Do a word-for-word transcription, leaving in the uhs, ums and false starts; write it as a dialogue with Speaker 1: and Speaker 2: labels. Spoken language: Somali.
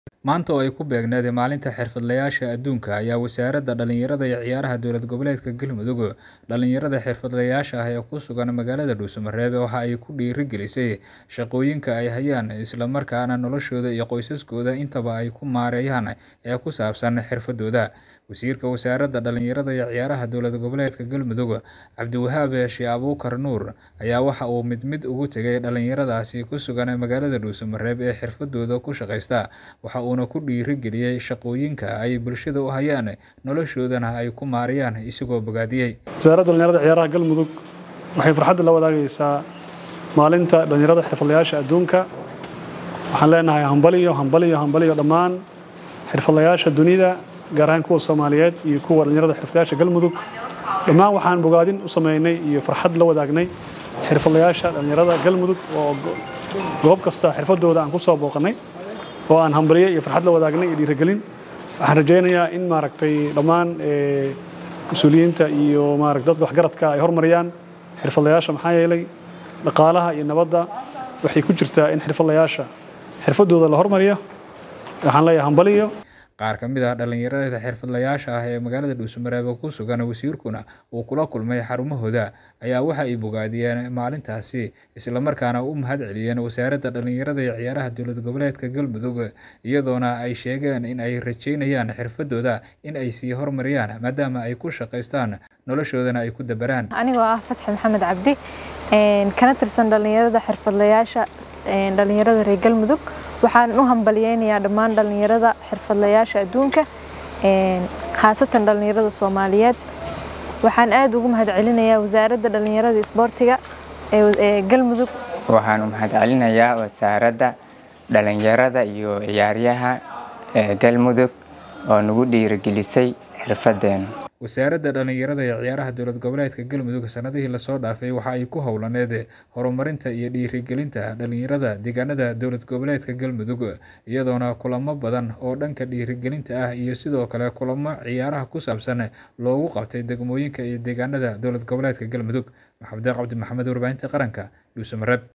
Speaker 1: Maanta oo ay ku beegneed maalinta xirfadlayaasha adduunka ayaa Wasaaradda Dhalinyarada iyo Ciyaaraha Dowlad Goboleedka Galmudug dhalinyarada xirfadlayaasha ah ee ku sugan magaalada Dhuuso-Mareebe waxa ay ku dhiirigelisay shaqooyinka ay hayaan isla markaana noloshooda iyo qoysaskooda intaba ay ku maareeyaan ee ku saabsan xirfadooda. Wasiirka Wasaaradda Dhalinyarada iyo Ciyaaraha Dowlad Goboleedka Galmudug Cabdiwahaab Sheekh Abuukar Nuur ayaa waxa uu mid mid ugu tagay dhalinyaradaasi ku sugan magaalada Dhuuso-Mareebe ee xirfadooda ku shaqeysta, waxa uuna ku dhiirigeliyay shaqooyinka ay bulshada u hayaan noloshoodana ay ku maareeyaan isagoo bogaadiyay.
Speaker 2: Wasaaradda Dhalinyarada iyo Ciyaaraha Galmudug waxay farxad la wadaagaysaa maalinta dhalinyarada xirfadlayaasha adduunka. Waxaan leenahay hambaliyo hambaliyo hambaliyo dhammaan xirfadlayaasha dunida, gaar ahaan kuwa Soomaaliyeed iyo kuwa dhalinyarada xirfadlayaasha Galmudug. Dhammaan waxaan bogaadin u sameynay iyo farxad la wadaagnay xirfadlayaasha dhalinyarada Galmudug oo goob kasta xirfadooda aan ku soo booqanay oo aan hambaliyo iyo farxad la wadaagnay iyo dhiirigelin. Waxaan rajaynayaa in maaragtay dhammaan ee mas'uuliyiinta iyo maaragtay dadka waxgaradka ay hormariyaan xirfadlayaasha, maxaa yeelay dhaqaalaha iyo nabadda waxay ku jirtaa in xirfadlayaasha xirfadooda la hormariyo. Waxaan leeyahay hambaliyo.
Speaker 1: Qaar ka mid ah dhalinyarada xirfadlayaasha ah ee magaalada Dhuuso-Mareebe ku sugan wasiirkuna uu kula kulmay xarumahooda ayaa waxa ay bogaadiyeen maalintaasi isla markaana u mahadceliyeen Wasaaradda Dhalinyarada iyo Ciyaaraha Dowlad Goboleedka Galmudug, iyadoona ay sheegeen in ay rajeynayaan xirfadooda in ay sii horumariyaan maadaama ay ku shaqeystaan noloshoodana ay ku dabaraan.
Speaker 3: Anigoo ah Fatxi Maxamed Cabdi een kana tirsan dhalinyarada xirfadlayaasha een dhalinyarada reer Galmudug, waxaan u hambaliyeynayaa dhammaan dhalinyarada xirfadlayaasha adduunka een khaasatan dhalinyarada Soomaaliyeed. Waxaan aad ugu mahadcelinayaa Wasaaradda Dhalinyarada iyo Isboortiga ee Galmudug.
Speaker 4: Waxaan u mahadcelinayaa Wasaaradda Dhalinyarada iyo Ciyaaraha ee Galmudug oo nagu dhiirigelisay xirfadeena.
Speaker 1: Wasaaradda Dhalinyarada iyo Ciyaaraha Dowlad Goboleedka Galmudug sanadihii la soo dhaafay waxa ay ku howlaneed horumarinta iyo dhiirigelinta dhalinyarada deegaanada Dowlad Goboleedka Galmudug, iyadoona kulamo badan oo dhanka dhiirigelinta ah iyo sidoo kale kulamo ciyaaraha ku saabsan loogu qabtay degmooyinka iyo deegaanada Dowlad Goboleedka Galmudug. Maxamed Cabdi Maxamed, warbaahinta qaranka, Dhuuso-Mareebe.